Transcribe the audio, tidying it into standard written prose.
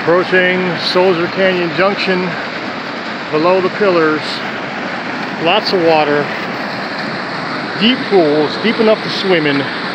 Approaching Soldier Canyon Junction, below the pillars, lots of water, deep pools, deep enough to swim in.